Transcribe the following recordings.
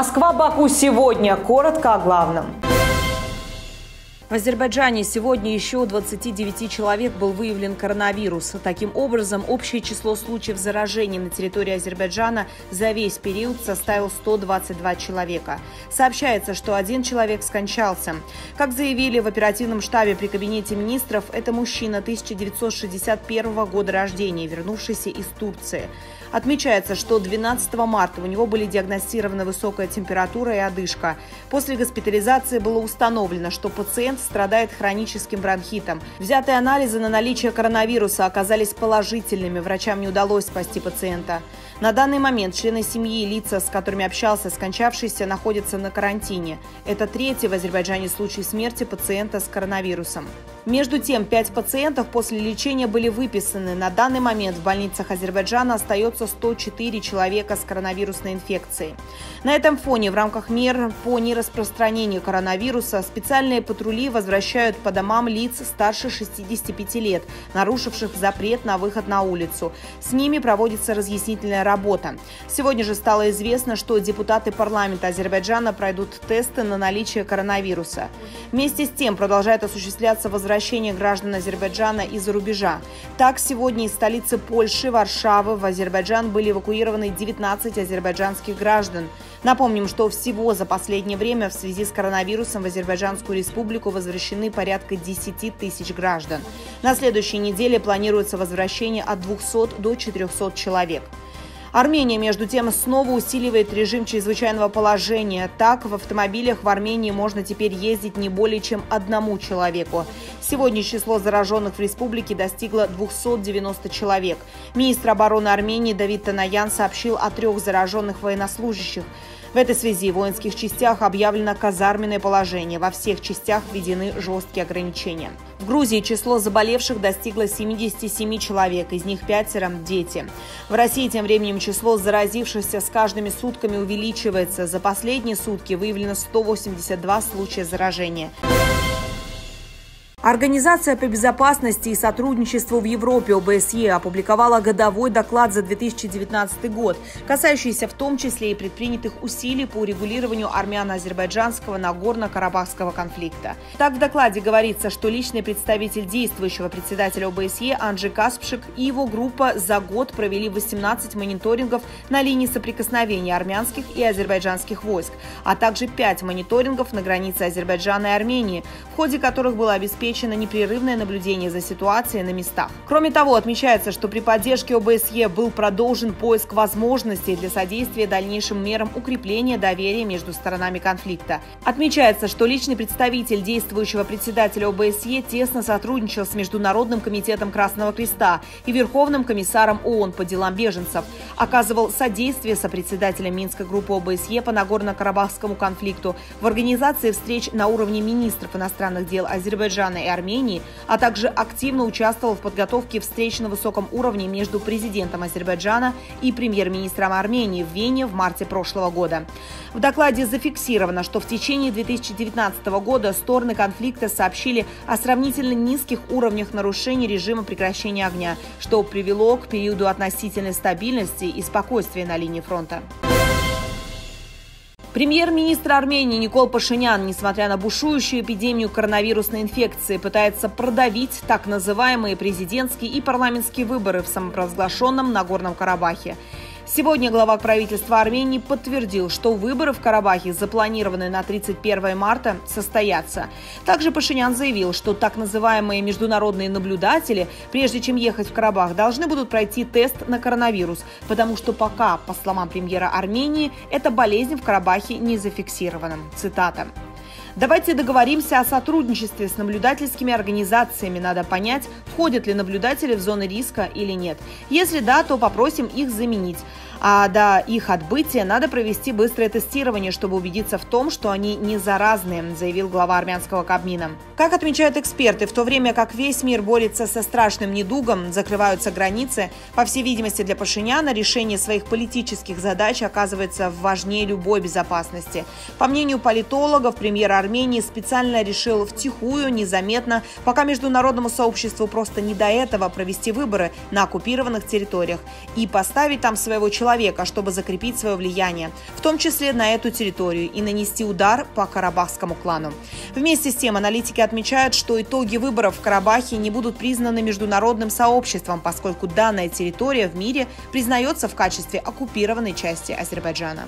Москва-Баку сегодня. Коротко о главном. В Азербайджане сегодня еще у 29 человек был выявлен коронавирус. Таким образом, общее число случаев заражения на территории Азербайджана за весь период составил 122 человека. Сообщается, что один человек скончался. Как заявили в оперативном штабе при Кабинете министров, это мужчина 1961 года рождения, вернувшийся из Турции. Отмечается, что 12 марта у него были диагностированы высокая температура и одышка. После госпитализации было установлено, что пациент страдает хроническим бронхитом. Взятые анализы на наличие коронавируса оказались положительными. Врачам не удалось спасти пациента. На данный момент члены семьи и лица, с которыми общался скончавшийся, находятся на карантине. Это третий в Азербайджане случай смерти пациента с коронавирусом. Между тем, 5 пациентов после лечения были выписаны. На данный момент в больницах Азербайджана остается 104 человека с коронавирусной инфекцией. На этом фоне в рамках мер по нераспространению коронавируса специальные патрули возвращают по домам лиц старше 65 лет, нарушивших запрет на выход на улицу. С ними проводится разъяснительная работа. Сегодня же стало известно, что депутаты парламента Азербайджана пройдут тесты на наличие коронавируса. Вместе с тем продолжает осуществляться возвращение граждан Азербайджана из-за рубежа. Так, сегодня из столицы Польши, Варшавы, в Азербайджан были эвакуированы 19 азербайджанских граждан. Напомним, что всего за последнее время в связи с коронавирусом в Азербайджанскую республику возвращены порядка 10 тысяч граждан. На следующей неделе планируется возвращение от 200 до 400 человек. Армения, между тем, снова усиливает режим чрезвычайного положения. Так, в автомобилях в Армении можно теперь ездить не более чем одному человеку. Сегодня число зараженных в республике достигло 290 человек. Министр обороны Армении Давид Танаян сообщил о 3 зараженных военнослужащих. В этой связи в воинских частях объявлено казарменное положение. Во всех частях введены жесткие ограничения. В Грузии число заболевших достигло 77 человек, из них 5 – дети. В России тем временем число заразившихся с каждыми сутками увеличивается. За последние сутки выявлено 182 случая заражения. Организация по безопасности и сотрудничеству в Европе ОБСЕ опубликовала годовой доклад за 2019 год, касающийся в том числе и предпринятых усилий по урегулированию армяно-азербайджанского Нагорно-Карабахского конфликта. Так, в докладе говорится, что личный представитель действующего председателя ОБСЕ Анджей Каспшик и его группа за год провели 18 мониторингов на линии соприкосновения армянских и азербайджанских войск, а также 5 мониторингов на границе Азербайджана и Армении, в ходе которых было обеспечено непрерывное наблюдение за ситуацией на местах. Кроме того, отмечается, что при поддержке ОБСЕ был продолжен поиск возможностей для содействия дальнейшим мерам укрепления доверия между сторонами конфликта. Отмечается, что личный представитель действующего председателя ОБСЕ тесно сотрудничал с Международным комитетом Красного Креста и Верховным комиссаром ООН по делам беженцев, оказывал содействие сопредседателям Минской группы ОБСЕ по Нагорно-Карабахскому конфликту в организации встреч на уровне министров иностранных дел Азербайджана и Армении, а также активно участвовал в подготовке встреч на высоком уровне между президентом Азербайджана и премьер-министром Армении в Вене в марте прошлого года. В докладе зафиксировано, что в течение 2019 года стороны конфликта сообщили о сравнительно низких уровнях нарушений режима прекращения огня, что привело к периоду относительной стабильности и спокойствия на линии фронта. Премьер-министр Армении Никол Пашинян, несмотря на бушующую эпидемию коронавирусной инфекции, пытается продавить так называемые президентские и парламентские выборы в самопровозглашенном Нагорном Карабахе. Сегодня глава правительства Армении подтвердил, что выборы в Карабахе, запланированные на 31 марта, состоятся. Также Пашинян заявил, что так называемые международные наблюдатели, прежде чем ехать в Карабах, должны будут пройти тест на коронавирус, потому что пока, по словам премьера Армении, эта болезнь в Карабахе не зафиксирована. Цитата. «Давайте договоримся о сотрудничестве с наблюдательскими организациями. Надо понять, входят ли наблюдатели в зоны риска или нет. Если да, то попросим их заменить. А до их отбытия надо провести быстрое тестирование, чтобы убедиться в том, что они не заразные», заявил глава армянского Кабмина. Как отмечают эксперты, в то время как весь мир борется со страшным недугом, закрываются границы, по всей видимости, для Пашиняна решение своих политических задач оказывается важнее любой безопасности. По мнению политологов, премьер Армении специально решил втихую, незаметно, пока международному сообществу просто не до этого, провести выборы на оккупированных территориях и поставить там своего человека, человека, чтобы закрепить свое влияние, в том числе на эту территорию, и нанести удар по карабахскому клану. Вместе с тем аналитики отмечают, что итоги выборов в Карабахе не будут признаны международным сообществом, поскольку данная территория в мире признается в качестве оккупированной части Азербайджана.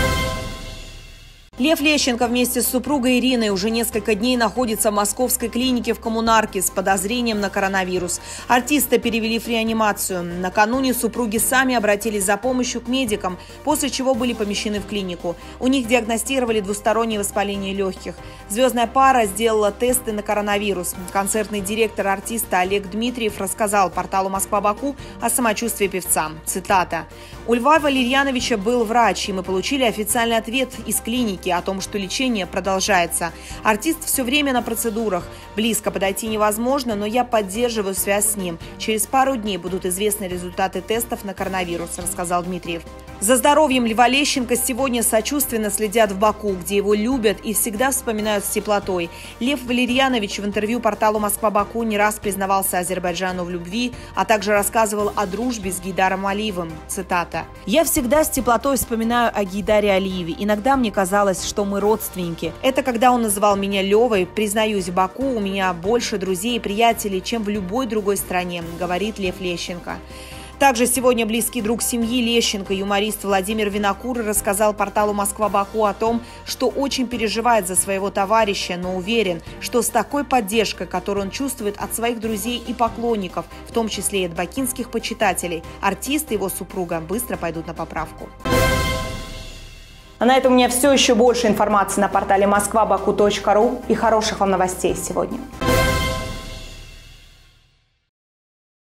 Лев Лещенко вместе с супругой Ириной уже несколько дней находится в московской клинике в Коммунарке с подозрением на коронавирус. Артиста перевели в реанимацию. Накануне супруги сами обратились за помощью к медикам, после чего были помещены в клинику. У них диагностировали двустороннее воспаление легких. Звездная пара сделала тесты на коронавирус. Концертный директор артиста Олег Дмитриев рассказал порталу «Москва-Баку» о самочувствии певца. Цитата. «У Льва Валерьяновича был врач, и мы получили официальный ответ из клиники о том, что лечение продолжается. Артист все время на процедурах. Близко подойти невозможно, но я поддерживаю связь с ним. Через пару дней будут известны результаты тестов на коронавирус», рассказал Дмитриев. За здоровьем Льва Лещенко сегодня сочувственно следят в Баку, где его любят и всегда вспоминают с теплотой. Лев Валерьянович в интервью порталу «Москва-Баку» не раз признавался Азербайджану в любви, а также рассказывал о дружбе с Гейдаром Алиевым. Цитата. «Я всегда с теплотой вспоминаю о Гейдаре Алиеве. Иногда мне казалось, что мы родственники. Это когда он называл меня Левой. Признаюсь, в Баку у меня больше друзей и приятелей, чем в любой другой стране», говорит Лев Лещенко. Также сегодня близкий друг семьи Лещенко, юморист Владимир Винокур, рассказал порталу «Москва-Баку» о том, что очень переживает за своего товарища, но уверен, что с такой поддержкой, которую он чувствует от своих друзей и поклонников, в том числе и от бакинских почитателей, артист и его супруга быстро пойдут на поправку. А на этом у меня все. Еще больше информации на портале moskva-baku.ru и хороших вам новостей сегодня.